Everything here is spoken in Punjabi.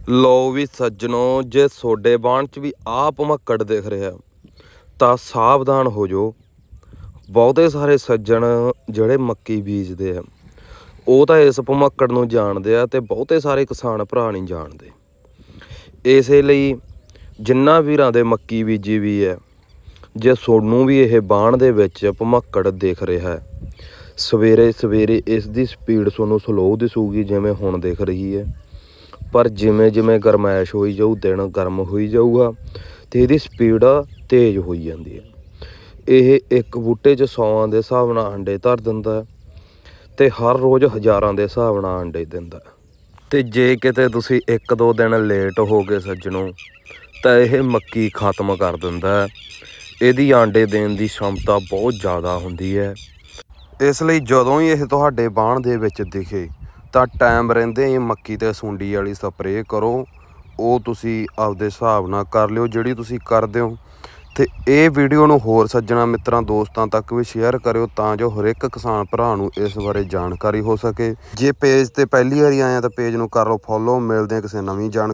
ਲਓ ਵੀ ਸੱਜਣੋ, ਜੇ ਤੁਹਾਡੇ ਬਾਣ 'ਚ ਵੀ ਆਹ ਭਮੱਕੜ ਦਿਖ ਰਿਹਾ ਤਾਂ ਸਾਵਧਾਨ ਹੋ ਜਾਓ। ਬਹੁਤੇ ਸਾਰੇ ਸੱਜਣ ਜਿਹੜੇ ਮੱਕੀ ਬੀਜਦੇ ਆ ਉਹ ਤਾਂ ਇਸ ਭਮੱਕੜ ਨੂੰ ਜਾਣਦੇ ਆ ਤੇ ਬਹੁਤੇ ਸਾਰੇ ਕਿਸਾਨ ਭਰਾ ਨਹੀਂ ਜਾਣਦੇ। ਇਸੇ ਲਈ ਜਿਨ੍ਹਾਂ ਵੀਰਾਂ ਦੇ ਮੱਕੀ ਬੀਜੀ ਵੀ ਹੈ, ਜੇ ਤੁਹਾਨੂੰ ਵੀ ਇਹ ਬਾਣ ਦੇ ਵਿੱਚ ਭਮੱਕੜ ਦਿਖ ਰਿਹਾ ਹੈ, ਸਵੇਰੇ ਸਵੇਰੇ ਇਸ ਦੀ ਸਪੀਡ ਤੁਹਾਨੂੰ ਸਲੋ ਦਿਸੂਗੀ ਜਿਵੇਂ ਹੁਣ ਦਿਖ ਰਹੀ ਹੈ, ਪਰ ਜਿਵੇਂ ਜਿਵੇਂ ਗਰਮੈਸ਼ ਹੋਈ ਜਾਊ, ਦਿਨ ਗਰਮ ਹੋਈ ਜਾਊਗਾ ਤੇ ਇਹਦੀ ਸਪੀਡ ਤੇਜ਼ ਹੋਈ ਜਾਂਦੀ ਹੈ। ਇਹ ਇੱਕ ਬੂਟੇ 'ਚ 100 ਦੇ ਹਿਸਾਬ ਨਾਲ ਅੰਡੇ ਧਰ ਦਿੰਦਾ ਤੇ ਹਰ ਰੋਜ਼ ਹਜ਼ਾਰਾਂ ਦੇ ਹਿਸਾਬ ਨਾਲ ਅੰਡੇ ਦਿੰਦਾ। ਤੇ ਜੇ ਕਿਤੇ ਤੁਸੀਂ 1-2 ਦਿਨ ਲੇਟ ਹੋ ਗਏ ਸੱਜਣੋ ਤਾਂ ਇਹ ਮੱਕੀ ਖਤਮ ਕਰ ਦਿੰਦਾ। ਇਹਦੀ ਆਂਡੇ ਦੇਣ ਦੀ क्षमता ਬਹੁਤ ਜ਼ਿਆਦਾ ਹੁੰਦੀ ਹੈ। ਇਸ ਲਈ ਜਦੋਂ ਹੀ ਇਹ ਤੁਹਾਡੇ ਬਾਣ ਦੇ ਵਿੱਚ ਦਿਖੇ ਤਾਂ ਟਾਈਮ ਰਹਿੰਦੇ ਹੀ ਮੱਕੀ ਤੇ ਸੁੰਡੀ ਵਾਲੀ ਸਪਰੇਅ ਕਰੋ। ਉਹ ਤੁਸੀਂ ਆਪਦੇ ਹਿਸਾਬ ਨਾਲ ਕਰ ਲਿਓ ਜਿਹੜੀ ਤੁਸੀਂ ਕਰਦੇ ਹੋ। ਤੇ ਇਹ ਵੀਡੀਓ ਨੂੰ ਹੋਰ ਸੱਜਣਾ ਮਿੱਤਰਾਂ ਦੋਸਤਾਂ ਤੱਕ ਵੀ ਸ਼ੇਅਰ ਕਰਿਓ ਤਾਂ ਜੋ ਹਰ ਇੱਕ ਕਿਸਾਨ ਭਰਾ ਨੂੰ ਇਸ ਬਾਰੇ ਜਾਣਕਾਰੀ ਹੋ ਸਕੇ। ਜੇ ਪੇਜ ਤੇ ਪਹਿਲੀ ਵਾਰੀ ਆਏ ਤਾਂ ਪੇਜ ਨੂੰ ਕਰ ਲਓ ਫੋਲੋ। ਮਿਲਦੇ ਹਾਂ ਕਿਸੇ ਨਵੀਂ ਜਾਣਕਾਰੀ।